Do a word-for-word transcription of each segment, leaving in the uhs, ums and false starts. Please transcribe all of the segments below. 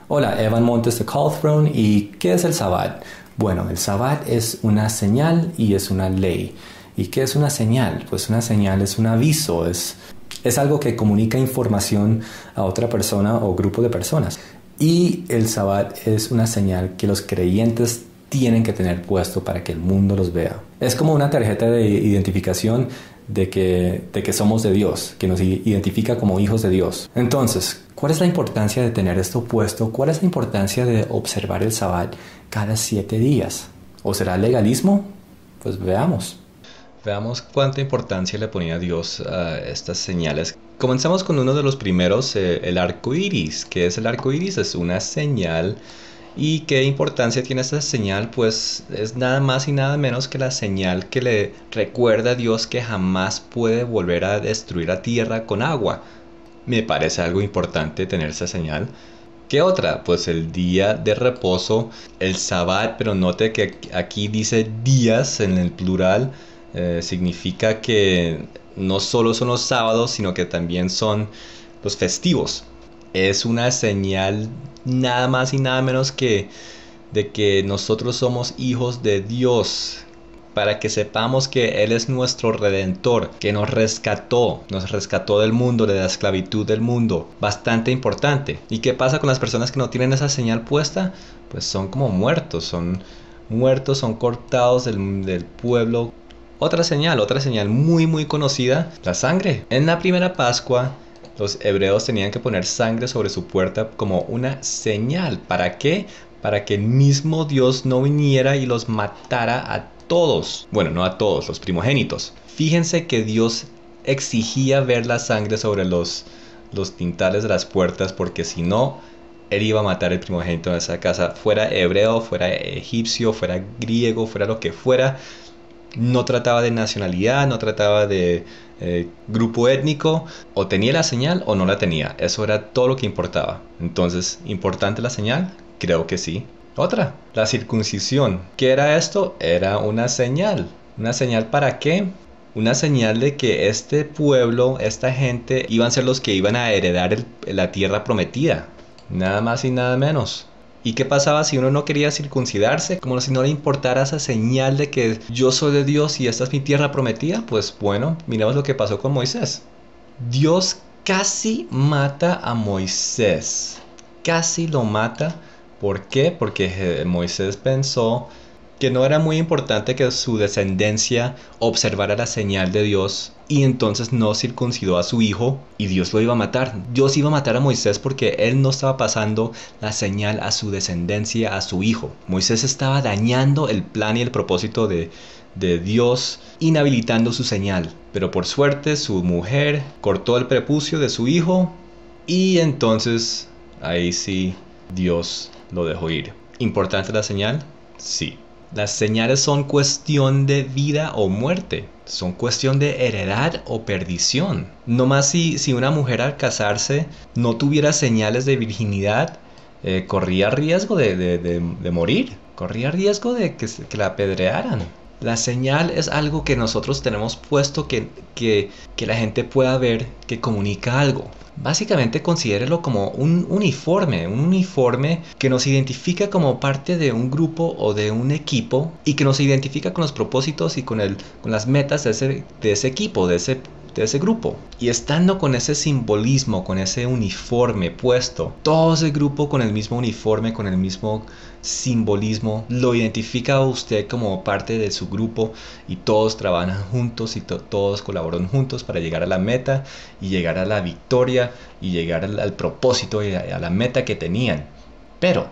Hola, Evan Montes de Call Throne. ¿Y qué es el Sabbat? Bueno, el Sabbat es una señal y es una ley. ¿Y qué es una señal? Pues una señal es un aviso, es, es algo que comunica información a otra persona o grupo de personas. Y el Sabbat es una señal que los creyentes tienen que tener puesto para que el mundo los vea. Es como una tarjeta de identificación de que, de que somos de Dios, que nos identifica como hijos de Dios. Entonces, ¿cuál es la importancia de tener esto puesto? ¿Cuál es la importancia de observar el Sabbat cada siete días? ¿O será legalismo? Pues veamos. Veamos cuánta importancia le ponía Dios a estas señales. Comenzamos con uno de los primeros, eh, el arco iris. ¿Qué es el arco iris? Es una señal. ¿Y qué importancia tiene esta señal? Pues es nada más y nada menos que la señal que le recuerda a Dios que jamás puede volver a destruir la tierra con agua. Me parece algo importante tener esa señal. ¿Qué otra? Pues el día de reposo, el Sabbat, pero note que aquí dice días en el plural. Eh, significa que no solo son los sábados, sino que también son los festivos. Es una señal nada más y nada menos que de que nosotros somos hijos de Dios, para que sepamos que Él es nuestro Redentor, que nos rescató, nos rescató del mundo, de la esclavitud del mundo. Bastante importante. ¿Y qué pasa con las personas que no tienen esa señal puesta? Pues son como muertos, son muertos, son cortados del, del pueblo. Otra señal, otra señal muy muy conocida, la sangre. En la primera Pascua, los hebreos tenían que poner sangre sobre su puerta como una señal. ¿Para qué? Para que el mismo Dios no viniera y los matara a todos. Bueno, no a todos, los primogénitos. Fíjense que Dios exigía ver la sangre sobre los, los tintales de las puertas, porque si no, Él iba a matar el primogénito de esa casa. Fuera hebreo, fuera egipcio, fuera griego, fuera lo que fuera. No trataba de nacionalidad, no trataba de eh, grupo étnico. O tenía la señal o no la tenía. Eso era todo lo que importaba. Entonces, ¿importante la señal? Creo que sí. Otra, la circuncisión. ¿Qué era esto? Era una señal. ¿Una señal para qué? Una señal de que este pueblo, esta gente, iban a ser los que iban a heredar el, la tierra prometida. Nada más y nada menos. ¿Y qué pasaba si uno no quería circuncidarse? Como si no le importara esa señal de que yo soy de Dios y esta es mi tierra prometida. Pues bueno, miremos lo que pasó con Moisés. Dios casi mata a Moisés. Casi lo mata. ¿Por qué? Porque Moisés pensó que no era muy importante que su descendencia observara la señal de Dios, y entonces no circuncidó a su hijo y Dios lo iba a matar. Dios iba a matar a Moisés porque él no estaba pasando la señal a su descendencia, a su hijo. Moisés estaba dañando el plan y el propósito de, de Dios, inhabilitando su señal. Pero por suerte su mujer cortó el prepucio de su hijo y entonces ahí sí Dios lo dejó ir. ¿Importante la señal? Sí. Las señales son cuestión de vida o muerte. Son cuestión de heredad o perdición. No más si, si una mujer al casarse no tuviera señales de virginidad, eh, corría riesgo de, de, de, de morir. Corría riesgo de que, que la apedrearan. La señal es algo que nosotros tenemos puesto que, que, que la gente pueda ver, que comunica algo. Básicamente considérelo como un uniforme, un uniforme que nos identifica como parte de un grupo o de un equipo, y que nos identifica con los propósitos y con, el, con las metas de ese, de ese equipo, de ese, de ese grupo. Y estando con ese simbolismo, con ese uniforme puesto, todo ese grupo con el mismo uniforme, con el mismo simbolismo, lo identifica a usted como parte de su grupo, y todos trabajan juntos y to- todos colaboran juntos para llegar a la meta y llegar a la victoria y llegar al, al propósito y a, a la meta que tenían. Pero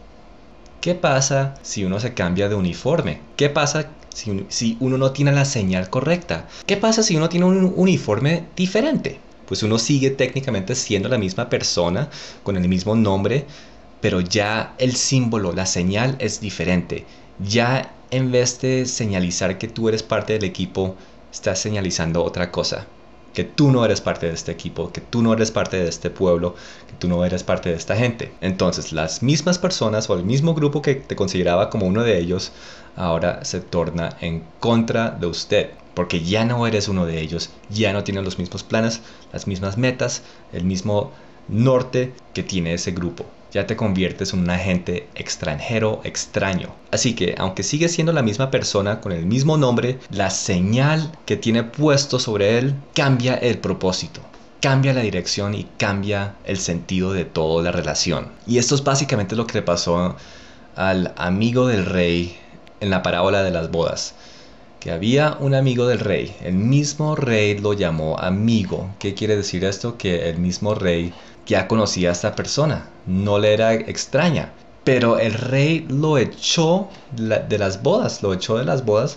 ¿qué pasa si uno se cambia de uniforme? ¿Qué pasa si, si uno no tiene la señal correcta? ¿Qué pasa si uno tiene un uniforme diferente? Pues uno sigue técnicamente siendo la misma persona, con el mismo nombre, pero ya el símbolo, la señal es diferente. Ya en vez de señalizar que tú eres parte del equipo, estás señalizando otra cosa. Que tú no eres parte de este equipo, que tú no eres parte de este pueblo, que tú no eres parte de esta gente. Entonces las mismas personas o el mismo grupo que te consideraba como uno de ellos, ahora se torna en contra de usted. Porque ya no eres uno de ellos, ya no tienes los mismos planes, las mismas metas, el mismo norte que tiene ese grupo. Ya te conviertes en un agente extranjero, extraño. Así que, aunque sigue siendo la misma persona con el mismo nombre, la señal que tiene puesto sobre él cambia el propósito, cambia la dirección y cambia el sentido de toda la relación. Y esto es básicamente lo que le pasó al amigo del rey en la parábola de las bodas. Que había un amigo del rey, el mismo rey lo llamó amigo. ¿Qué quiere decir esto? Que el mismo rey ya conocía a esta persona, no le era extraña, pero el rey lo echó de las bodas, lo echó de las bodas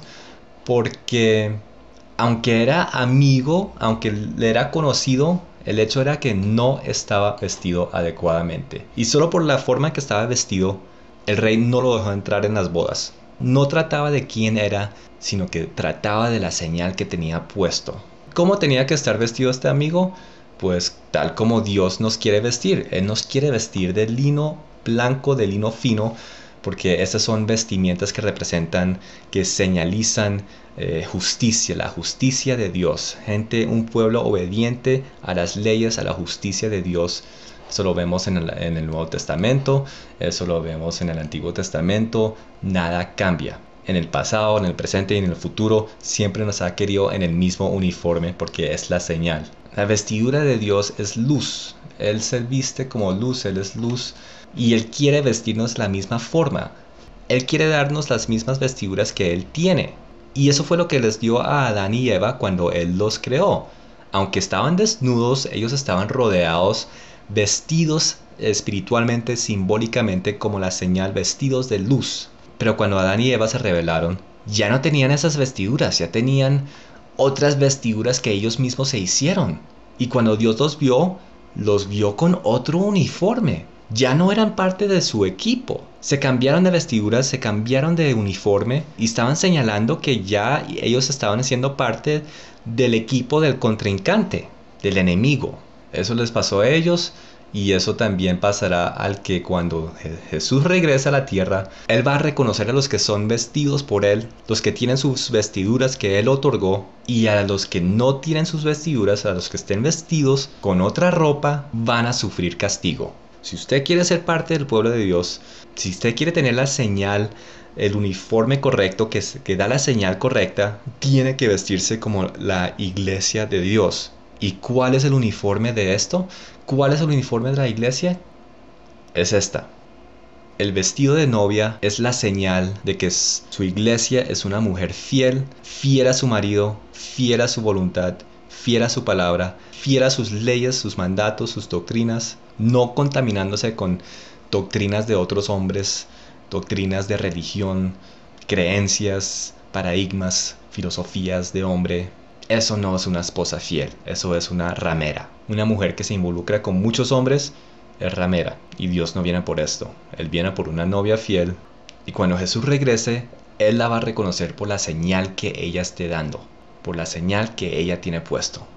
porque aunque era amigo, aunque le era conocido, el hecho era que no estaba vestido adecuadamente. Y solo por la forma que estaba vestido, el rey no lo dejó entrar en las bodas. No trataba de quién era, sino que trataba de la señal que tenía puesto. ¿Cómo tenía que estar vestido este amigo? Pues tal como Dios nos quiere vestir. Él nos quiere vestir de lino blanco, de lino fino, porque esas son vestimentas que representan, que señalizan eh, justicia, la justicia de Dios. Gente, un pueblo obediente a las leyes, a la justicia de Dios. Eso lo vemos en el, en el Nuevo Testamento, eso lo vemos en el Antiguo Testamento. Nada cambia. En el pasado, en el presente y en el futuro siempre nos ha querido en el mismo uniforme porque es la señal. La vestidura de Dios es luz. Él se viste como luz, Él es luz y Él quiere vestirnos de la misma forma. Él quiere darnos las mismas vestiduras que Él tiene. Y eso fue lo que les dio a Adán y Eva cuando Él los creó. Aunque estaban desnudos, ellos estaban rodeados, vestidos espiritualmente, simbólicamente como la señal, vestidos de luz. Pero cuando Adán y Eva se rebelaron, ya no tenían esas vestiduras, ya tenían otras vestiduras que ellos mismos se hicieron. Y cuando Dios los vio, los vio con otro uniforme. Ya no eran parte de su equipo. Se cambiaron de vestiduras, se cambiaron de uniforme y estaban señalando que ya ellos estaban siendo parte del equipo del contrincante, del enemigo. Eso les pasó a ellos. Y eso también pasará al que cuando Jesús regrese a la tierra, Él va a reconocer a los que son vestidos por Él, los que tienen sus vestiduras que Él otorgó, y a los que no tienen sus vestiduras, a los que estén vestidos con otra ropa, van a sufrir castigo. Si usted quiere ser parte del pueblo de Dios, si usted quiere tener la señal, el uniforme correcto que, que da la señal correcta, tiene que vestirse como la iglesia de Dios. ¿Y cuál es el uniforme de esto? ¿Cuál es el uniforme de la iglesia? Es esta. El vestido de novia es la señal de que su iglesia es una mujer fiel, fiel a su marido, fiel a su voluntad, fiel a su palabra, fiel a sus leyes, sus mandatos, sus doctrinas, no contaminándose con doctrinas de otros hombres, doctrinas de religión, creencias, paradigmas, filosofías de hombre. Eso no es una esposa fiel, eso es una ramera. Una mujer que se involucra con muchos hombres es ramera y Dios no viene por esto. Él viene por una novia fiel y cuando Jesús regrese, Él la va a reconocer por la señal que ella esté dando, por la señal que ella tiene puesto.